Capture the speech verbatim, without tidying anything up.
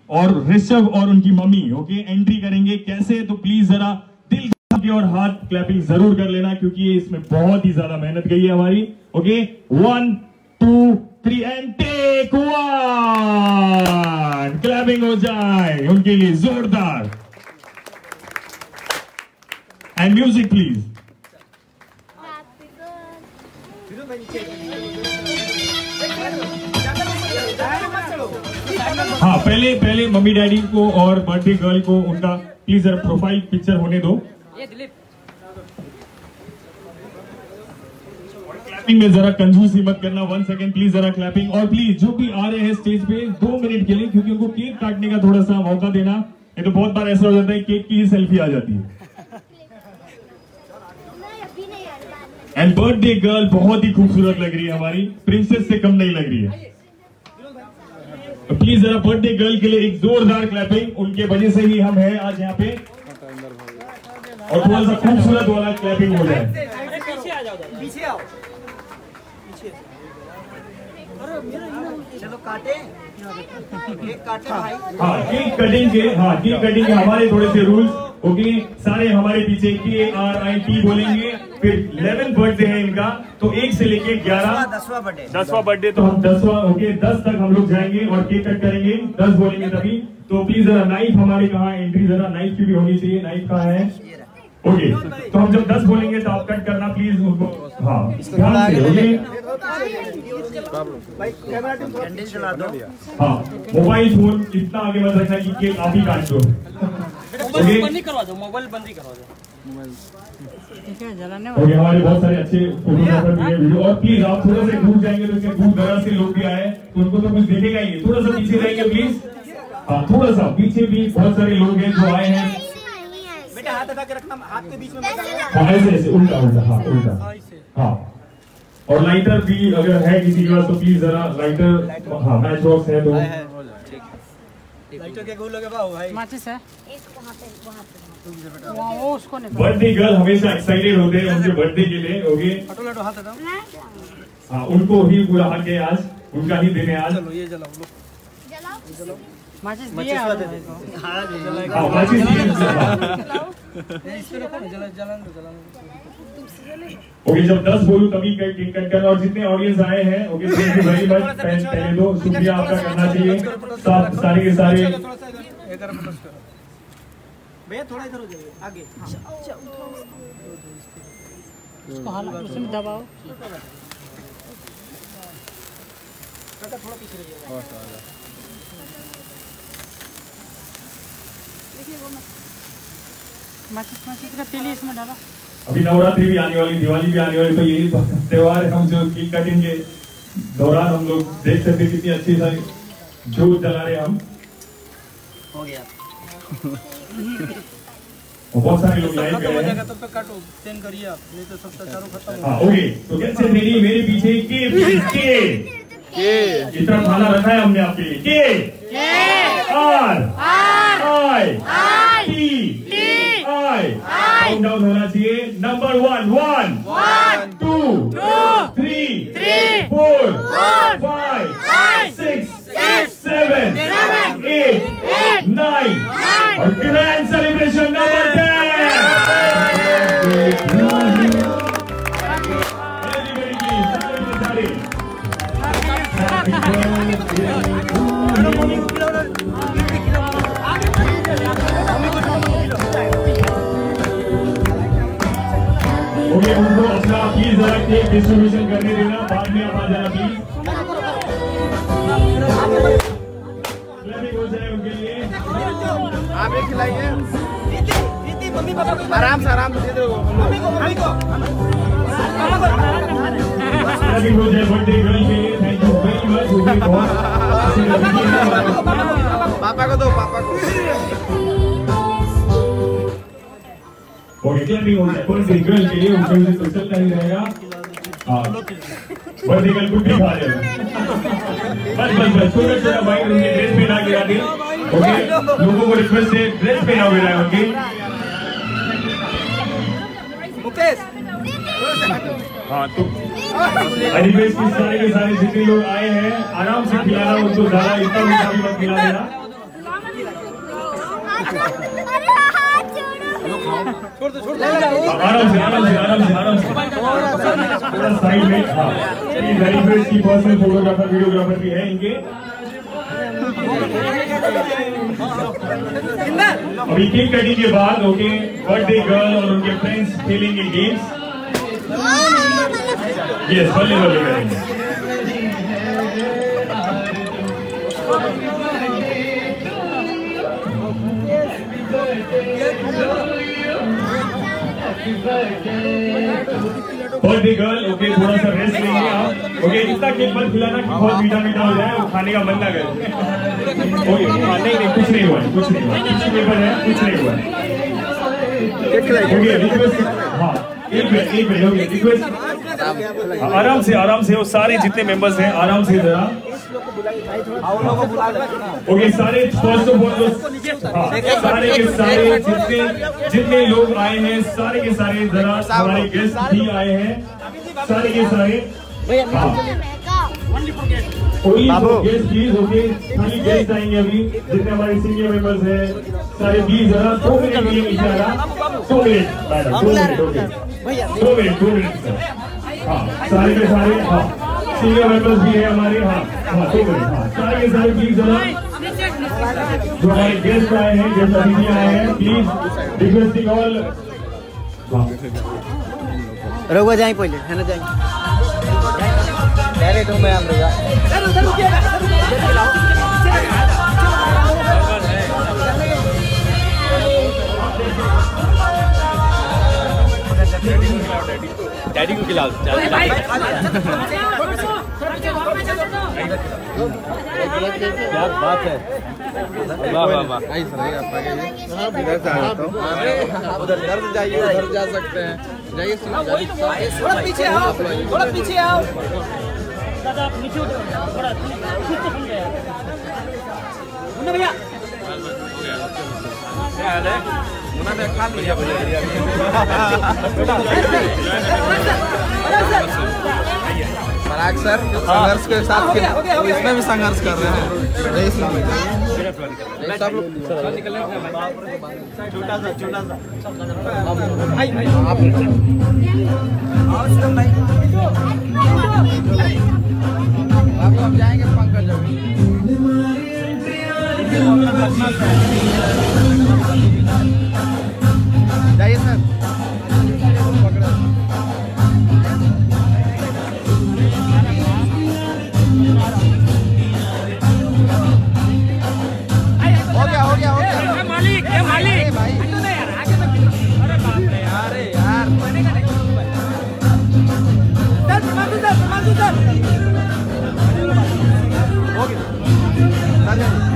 और ऋषभ और उनकी मम्मी ओके एंट्री करेंगे। कैसे तो प्लीज जरा दिल की और हाथ क्लैपिंग जरूर कर लेना क्योंकि ये इसमें बहुत ही ज्यादा मेहनत गई है हमारी। Okay one two three and take one. Clapping हो जाए उनके लिए जोरदार। And music please. हाँ पहले पहले मम्मी डैडी को और बर्थडे गर्ल को उनका प्लीज जरा प्रोफाइल पिक्चर होने दो। क्लैपिंग में जरा कंजूसी मत करना। वन सेकंड प्लीज जरा क्लैपिंग। और प्लीज जो भी आ रहे हैं स्टेज पे दो मिनट के लिए क्योंकि उनको केक काटने का थोड़ा सा मौका देना। ये तो बहुत बार ऐसा हो जाता है केक की ही सेल्फी आ जाती है। एंड बर्थडे गर्ल बहुत ही खूबसूरत लग रही है हमारी, प्रिंसेस से कम नहीं लग रही है। प्लीज जरा बर्थडे गर्ल के लिए एक जोरदार क्लैपिंग। उनके वजह से ही हम हैं आज यहाँ पे और थोड़ा सा खूबसूरत वाला क्लैपिंग हो जाए। पीछे आ जाओ, पीछे आओ, पीछे। चलो काटे, केक काटे भाई। हाँ केक कटिंग के, हाँ केक कटिंग के हमारे थोड़े से रूल्स ओके। सारे हमारे पीछे के आर आई टी बोलेंगे। फिर इलेवन बर्थडे है इनका तो एक से लेके ग्यारह दसवां बर्थडे दसवां बर्थडे तो हम दसवां ओके दस तक हम लोग जाएंगे और केक कट करेंगे। दस बोलेंगे तभी। तो प्लीज जरा नाइफ हमारे कहाँ एंट्री जरा नाइफ की भी होनी चाहिए। नाइफ कहाँ है ओके तो हम जब दस बोलेंगे तो आप कट करना प्लीज उनको। हाँ ध्यान से ओके। हाँ मोबाइल फोन इतना आगे मत रखना कि केक आप ही काट दो। मोबाइल बंद करवा दो, मोबाइल बंद करवा दो। ओके हमारे बहुत सारे अच्छे फोटोग्राफर भी हैं वीडियो। और प्लीज आप थोड़ा सा दूर जाएंगे तो इसके दूर दराज से लोग भी आए तो उनको तो कुछ देखेगा ही। थोड़ा सा पीछे जाएंगे प्लीज। हाँ थोड़ा सा पीछे भी बहुत सारे लोग हैं जो आए हैं। बेटा हाथ हटा के रखना, हाथ के बीच में हाँ ऐसे ऐसे उल्टा उल्टा हाँ उल्टा हाँ। और लाइटर भी अगर है किसी के पास तो प्लीज जरा लाइटर हाँ मैच बॉक्स है तो लाइटर के गोल लगे भाई माचिस है एक वहां पे वहां पे वहाँ वो उसको नहीं। बर्थडे गर्ल हमेशा एक्साइटेड होते हैं उनके बर्थडे के लिए ओके। हटो हटो हाथ हटाओ। हाँ उनको ही पूरा हक है आज, उनका ही दिन है आज। चलो ये जलाओ लो, जलाओ माचिस माचिस दिया ला दे। हां जलाएगा। हाँ माचिस दिए। इस पे रखो ना, जला जलाने दो, जलाने दो। ओके जब दस बोलूं तभी केक कट करना। और जितने ऑडियंस आए हैं okay thank you very much. पहले तो शुक्रिया आपका करना चाहिए सारे के सारे। भैया थोड़ा इधर हो जाइए आगे। उसको हाल उसमें दबाओ। थोड़ा पीछे रहिएगा। माचिस माचिस का तेल इसमें डालो। अभी नवरात्रि भी आने वाली, दिवाली भी आने वाली तो यही त्योहार हम जो केक कटिंग के दौरान हम लोग देख सकते कितनी अच्छी सारी जोत जला रहे हम। हो गया बहुत सारे लोग लाइव गए हैं। तब तक काटो, सेंड करिए आप, नहीं तो सब चारों खत्म। हाँ ओके तो कैसे मेरी मेरे पीछे के के के इतना खाना रखा है हमने आपके लिए। K R I T I countdown होना चाहिए। Number one one two three four five six seven eight nine और grand celebration number ten. Okay उनको अपना प्लीज जरा केक डिस्ट्रीब्यूशन करने देना, बाद में आप आ जाना प्लीज। हो जाए उनके लिए आप एक खिलाइए। मम्मी पापा को आराम से आराम से दे दो। मम्मी को मम्मी को हो जाए बर्थडे गर्ल के लिए। Thank you very much. पापा को दो, पापा को। ओके क्लैपिंग हो जाए बर्थडे गर्ल के लिए। उनके लिए तो चलता ही रहेगा। हाँ बर्थडे गर्ल कुछ भी खा लेगा। बस बस बस छोटा छोटा भाई उनके ड्रेस पहना के आगे ओके। लोगों को रिक्वेस्ट है ड्रेस पहना हुआ है उनके। मुकेश हाँ तो एनीवेज की सारे के सारे जितने लोग आए हैं आराम से खिलाना उनको, ज्यादा इतना मीठा भी मत खिला देना। अरे हाथ छोड़ो। आराम से आराम से आराम से आराम से थोड़ा साइड में। हाँ वेरी गुड की पर्सनल फोटोग्राफर वीडियोग्राफर भी है इनके। अभी केक कटिंग के बाद ओके बर्थडे गर्ल और उनके फ्रेंड्स खेलेंगे गेम्स। यस बल्ले बल्ले करेंगे। बर्थडे गर्ल ओके थोड़ा सा रेस्ट लेंगे आप। ओके इतना केक मत खिलाना कि बहुत मीठा मीठा हो जाए और खाने का मन ना करे। ओके नहीं नहीं कुछ नहीं हुआ कुछ नहीं हुआ कुछ पेपर है कुछ नहीं हुआ। Okay request. हाँ एक मिनट एक मिनट ओके रिक्वेस्ट आराम से आराम से वो सारे जितने मेंबर्स हैं आराम से जरा। ओके सारे फर्स्ट ऑफ ऑल सारे के सारे जितने जितने लोग आए हैं सारे के सारे जरा हमारे गेस्ट भी आए हैं सारे के सारे। गेस्ट प्लीज ओके खाली गेस्ट आएंगे अभी जितने हमारे सीनियर मेंबर्स हैं सारे प्लीज जरा दो मिनट के लिए इशारा। दो मिनट मैडम दो मिनट ओके दो मिनट दो मिनट हाँ सारे के सारे। हाँ सीनियर मेंबर्स भी है हमारे। हाँ हाँ दो मिनट हाँ सारे के सारे प्लीज जरा जो हमारे गेस्ट आए हैं गेस्ट अतिथि आए हैं प्लीज रिक्वेस्टिंग ऑल। रघुआ जाए पहले है ना जाए डायरेक्ट हूँ मैं हम लोग डैडी को खिलाओ। क्या बात है। वाह वाह वाह। इधर से आता हूँ उधर घर से जाइए उधर जा सकते हैं जाइए थोड़ा पीछे आओ थोड़ा पीछे आओ दादा आप नीचे उतरो थोड़ा मुन्ना भैया क्या हाल है मुन्ना भैया खा लिया पराग सर संघर्ष के साथ इसमें भी संघर्ष कर रहे हैं सब लोग छोटा सा छोटा सा आप जाएंगे पंकज जाइए सर हो गया हो गया हो गया मालिक ये मालिक भाई अरे बाप रे अरे यार सर मांगू सर मांगू सर हो गया